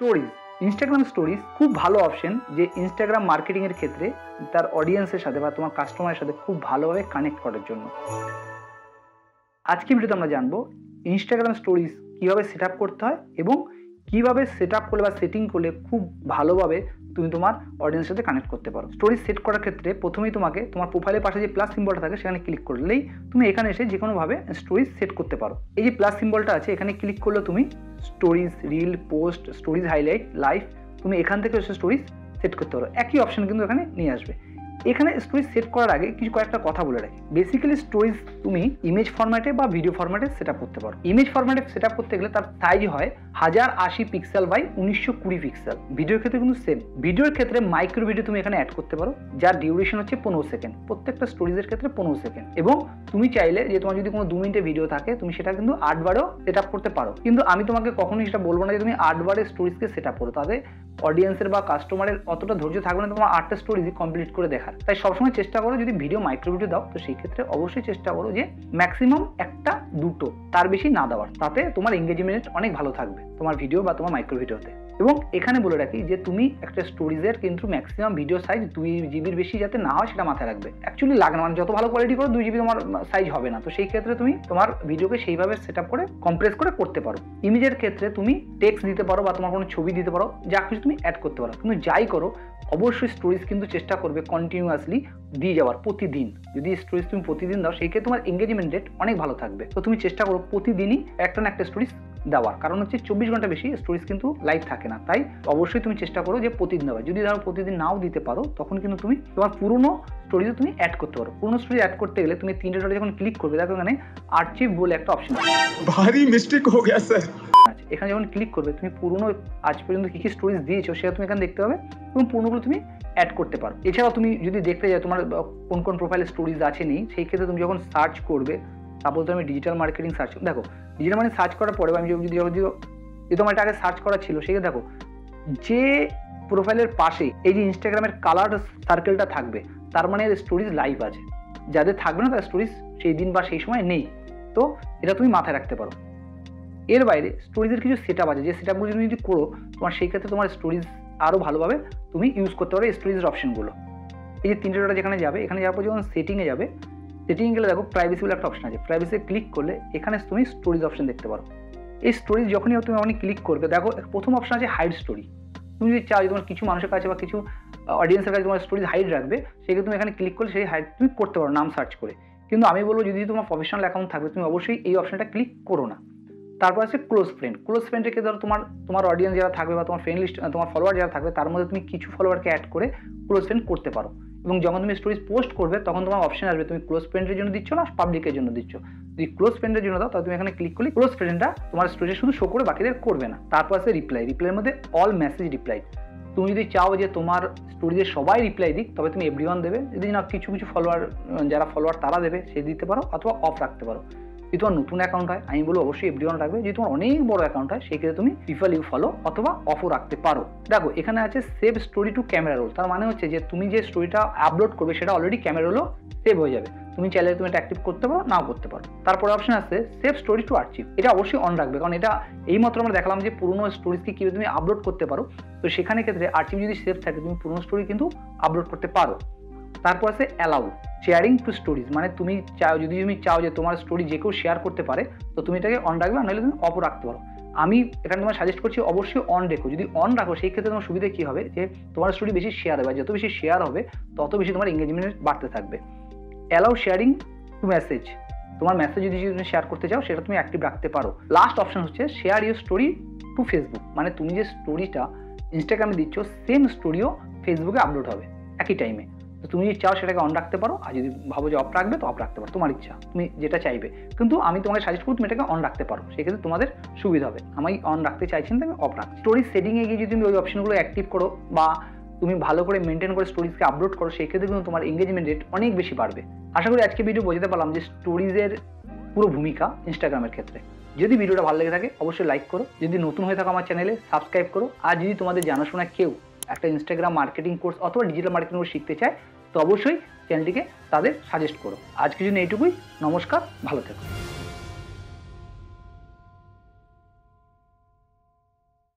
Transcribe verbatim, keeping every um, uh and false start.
Stories, Instagram stories খুব ভালো option যে ইনস্টাগ্রাম মার্কেটিংয়ের ক্ষেত্রে তার অডিয়েন্সের সাথে বা তোমার কাস্টমারের সাথে খুব ভালোভাবে কানেক্ট করার জন্য। আজকে ভিডিওতে আমরা জানবো ইনস্টাগ্রাম স্টোরিজ কীভাবে সেট আপ করতে হয় এবং কীভাবে সেট আপ করলে বা সেটিং করলে খুব ভালোভাবে তুমি তোমার অডিয়েন্সের সাথে কানেক্ট করতে পারো। স্টোরি সেট করার ক্ষেত্রে প্রথমেই তোমাকে তোমার প্রোফাইলের পাশে যে প্লাস সিম্বলটা থাকে সেখানে ক্লিক করলেই তুমি এখানে এসে যে কোনোভাবে স্টোরিজ সেট করতে পারো। এই যে প্লাস সিম্বলটা আছে এখানে ক্লিক করলে তুমি stories, reel, post, stories highlight, live, তুমি এখান থেকে এসে স্টোরিজ সেট করতে পারো। একই অপশন কিন্তু এখানে নিয়ে আসবে। এখানে স্টোরিজ সেট করার আগে কিছু কয়েকটা কথা বলে রাখি। বেসিক্যালি স্টোরিজ তুমি ইমেজ ফরম্যাটে বা ভিডিও ফরম্যাটে সেট আপ করতে পারো। ইমেজ ফরম্যাটে সেট আপ করতে গেলে তার সাইজ হয় হাজার আশি পিক্সেল বাই উনিশশো কুড়ি পিক্সেল। ভিডিওর ক্ষেত্রে কিন্তু সেম। ভিডিওর ক্ষেত্রে মাইক্রো ভিডিও তুমি এখানে অ্যাড করতে পারো, যার ডিউরেশন হচ্ছে পনেরো সেকেন্ড। প্রত্যেকটা স্টোরিজের ক্ষেত্রে পনেরো সেকেন্ড। এবং তুমি চাইলে যে তোমার যদি কোনো দু মিনিটের ভিডিও থাকে তুমি সেটা কিন্তু আট বারেও সেট আপ করতে পারো। কিন্তু আমি তোমাকে কখনোই সেটা বলবো না যে তুমি আট বারে স্টোরিজকে সেট আপ করো, তাতে অডিয়েন্সের বা কাস্টমারের অতটা ধৈর্য থাকবে না তোমার আটটা স্টোরিজ কমপ্লিট করে দেখার। তাই সবসময় চেষ্টা করো যদি ভিডিও মাইক্রো ভিডিও দাও তো সেই ক্ষেত্রে অবশ্যই চেষ্টা করো যে ম্যাক্সিমাম একটা দুটো, তার বেশি না দেওয়ার। তাতে তোমার এঙ্গেজমেন্ট অনেক ভালো থাকবে তোমার ভিডিও বা তোমার মাইক্রো ভিডিওতে। এবং এখানে বলে রাখি যে তুমি একটা স্টোরিজের কিন্তু ম্যাক্সিমাম ভিডিও সাইজ দুই জিবির বেশি যাতে না হয় সেটা মাথায় রাখবে। অ্যাকচুয়ালি লাগে না, মানে যত ভালো কোয়ালিটি করো দুই জিবি তোমার সাইজ হবে না। তো সেই ক্ষেত্রে তুমি তোমার ভিডিওকে সেইভাবে সেট আপ করে কম্প্রেস করে করতে পারো। ইমেজের ক্ষেত্রে তুমি টেক্সট দিতে পারো বা তোমার কোনো ছবি দিতে পারো, যা কিছু তুমি অ্যাড করতে পারো। কিন্তু যাই করো অবশ্যই স্টোরিজ কিন্তু চেষ্টা করবে কন্টিনিউয়াসলি দিয়ে যাওয়ার প্রতিদিন। যদি স্টোরিজ তুমি প্রতিদিন দাও সেই ক্ষেত্রে তোমার এঙ্গেজমেন্ট রেট অনেক ভালো থাকবে। তো তুমি চেষ্টা করো প্রতিদিনই একটা না একটা স্টোরিজ দেওয়ার, কারণ হচ্ছে চব্বিশ ঘন্টা বেশি স্টোরিজ কিন্তু লাইভ থাকে না। তাই অবশ্যই তুমি চেষ্টা করো যে প্রতিদিন দেওয়া। যদি ধরো প্রতিদিন নাও দিতে পারো তখন কিন্তু তুমি তোমার পুরোনো স্টোরিজে তুমি অ্যাড করতে পারো। পুরোনো স্টোরি অ্যাড করতে গেলে তুমি তিনটে ডটে যখন ক্লিক করবে দেখো এখানে আর্চিভ বলে একটা অপশন আছে। ভারী মিস্টেক হয়ে গেছে স্যার। এখানে যখন ক্লিক করবে তুমি পুরোনো আজ পর্যন্ত কি কি স্টোরিজ দিয়েছো সেটা তুমি এখানে দেখতে পাবে এবং পুরোনোগুলো তুমি অ্যাড করতে পারো। এছাড়াও তুমি যদি দেখতে যাও তোমার কোন কোন প্রোফাইলে স্টোরিজ আছে নেই, সেই ক্ষেত্রে তুমি যখন সার্চ করবে, সাপোজ আমি ডিজিটাল মার্কেটিং সার্চ, দেখো ডিজিটাল মার্কেটিং সার্চ করার পরে আমি যদি যদি যদি তোমার এটা আগে সার্চ করা ছিল সেক্ষেত্রে দেখো যে প্রোফাইলের পাশে এই যে ইনস্টাগ্রামের কালার সার্কেলটা থাকবে তার মানে এর স্টোরিজ লাইভ আছে। যাদের থাকবে না তার স্টোরিজ সেই দিন বা সেই সময় নেই। তো এটা তুমি মাথায় রাখতে পারো। এর বাইরে স্টোরিজের কিছু সেট আপ আছে, যে সেট আপগুলো তুমি যদি করো তোমার সেই ক্ষেত্রে তোমার স্টোরিজ আরও ভালোভাবে তুমি ইউজ করতে পারো। স্টোরিজের অপশনগুলো এই যে তিনটে ডট যেখানে যাবে, এখানে যাওয়ার পর যখন সেটিংয়ে যাবে, সেটিংয়ে গেলে দেখো প্রাইভেসি বলে একটা অপশন আছে। প্রাইভেসি ক্লিক করলে এখানে তুমি স্টোরিজ অপশন দেখতে পারো। এই স্টোরিজ যখনই তুমি অনেক ক্লিক করবে দেখো প্রথম অপশন আছে হাইড স্টোরি। তুমি যদি চাও তোমার কিছু মানুষের কাছে বা কিছু অডিয়েন্সের কাছে তোমার স্টোরিজ হাইড রাখবে, সেক্ষেত্রে তুমি এখানে ক্লিক করলে সেই হাইড তুমি করতে পারো নাম সার্চ করে। কিন্তু আমি বলবো যদি তোমার প্রফেশনাল অ্যাকাউন্ট থাকবে তুমি অবশ্যই এই অপশনটা ক্লিক করো না। তারপর আছে ক্লোজ ফ্রেন্ড। ক্লোজ ফ্রেন্ড রেখে ধরো তোমার তোমার অডিয়েন্স যারা থাকবে বা তোমার ফ্রেন্ড লিস্ট তোমার ফলোয়ার যারা থাকবে তার মধ্যে তুমি কিছু ফলোয়ারকে অ্যাড করে ক্লোজ ফ্রেন্ড করতে পারো। এবং যখন তুমি স্টোরিজ পোস্ট করবে তখন তোমার অপশন আসবে তুমি ক্লোজ ফ্রেন্ডের জন্য দিচ্ছ না পাবলিকের জন্য দিচ্ছ। যদি ক্লোজ ফ্রেন্ডের জন্য দাও তাহলে তুমি এখানে ক্লিক করলে ক্লোজ ফ্রেন্ডটা তোমার স্টোরিজে শুধু শো করে বাকিদের করবে না। তারপর আছে রিপ্লাই। রিপ্লাইয়ের মধ্যে অল মেসেজ রিপ্লাই। তুমি যদি চাও যে তোমার স্টোরিজে সবাই রিপ্লাই দিক তবে তুমি এভরি ওয়ান দেবে। যদি না কিছু কিছু ফলোয়ার যারা ফলোয়ার তারা দেবে সে দিতে পারো, অথবা অফ রাখতে পারো। যদি তোমার নতুন অ্যাকাউন্ট হয় আমি বলবো অবশ্যই এভরি ওয়ান রাখবে। যদি তোমার অনেক বড় অ্যাকাউন্ট হয় সেই ক্ষেত্রে তুমি পিপল ইউ ফলো অথবা অফও রাখতে পারো। দেখো এখানে আছে save story to camera roll. তার মানে হচ্ছে যে তুমি যে স্টোরিটা আপলোড করবে সেটা অলরেডি ক্যামেরা রোলও সেভ হয়ে যাবে। তুমি চাইলে তুমি এটা অ্যাক্টিভ করতে পারো, নাও করতে পারো। তারপরে অপশন আছে সেভ স্টোরি টু আর্চিভ। এটা অবশ্যই অন রাখবে, কারণ এটা এইমাত্র আমরা দেখালাম যে পুরোনো স্টোরিজকে কীভাবে তুমি আপলোড করতে পারো। তো সেখানে ক্ষেত্রে আর্চিভ যদি সেভ থাকে তুমি পুরোনো স্টোরি কিন্তু আপলোড করতে পারো। তারপর আছে অ্যালাউ শেয়ারিং টু স্টোরিজ। মানে তুমি চাও যদি তুমি চাও যে তোমার স্টোরি যে কেউ শেয়ার করতে পারে তো তুমি এটাকে অন রাখবে, নাহলে তুমি অফ রাখতে পারো। আমি এখানে তোমার সাজেস্ট করছি অবশ্যই অন রেখো। যদি অন রাখো সেই ক্ষেত্রে তোমার সুবিধা কী হবে যে তোমার স্টোরি বেশি শেয়ার হবে, যত বেশি শেয়ার হবে তত বেশি তোমার এঙ্গেজমেন্ট বাড়তে থাকবে। Allow sharing to message. তোমার মেসেজ যদি তুমি শেয়ার করতে চাও সেটা তুমি অ্যাক্টিভ রাখতে পারো। লাস্ট অপশন হচ্ছে share your story to Facebook. মানে তুমি যে স্টোরিটা ইনস্টাগ্রামে দিচ্ছ সেম স্টোরিও ফেসবুকে আপলোড হবে একই টাইমে। তো তুমি যদি চাও সেটাকে অন রাখতে পারো, আর যদি ভাবো যে অফ রাখবে তো অফ রাখতে পারো, তোমার ইচ্ছা, তুমি যেটা চাইবে। কিন্তু আমি তোমাকে সাজেস্ট করবো তুমি এটাকে অন রাখতে পারো, সেক্ষেত্রে তোমাদের সুবিধা হবে। আমি অন রাখতে চাইছেন তো আমি অফ রাখ। স্টোরি সেটিংয়ে গিয়ে যদি তুমি ওই অপশনগুলো অ্যাক্টিভ করো বা তুমি ভালো করে মেনটেন করে স্টোরিজকে আপলোড করো সেই ক্ষেত্রে কিন্তু তোমার এঙ্গেজমেন্ট রেট অনেক বেশি বাড়বে। আশা করি আজকে ভিডিও বোঝাতে পারলাম যে স্টোরিজের পুরো ভূমিকা ইনস্টাগ্রামের ক্ষেত্রে। যদি ভিডিওটা ভালো লেগে থাকে অবশ্যই লাইক করো, যদি নতুন হয়ে থাকো আমার চ্যানেলে সাবস্ক্রাইব করো। আর যদি তোমাদের জানাশোনা কেউ একটা ইনস্টাগ্রাম মার্কেটিং কোর্স অথবা ডিজিটাল মার্কেটিং কোর্স শিখতে চায় তো অবশ্যই চ্যানেলটিকে তাদের সাজেস্ট করো। আজকের জন্য এইটুকুই। নমস্কার, ভালো থেকো।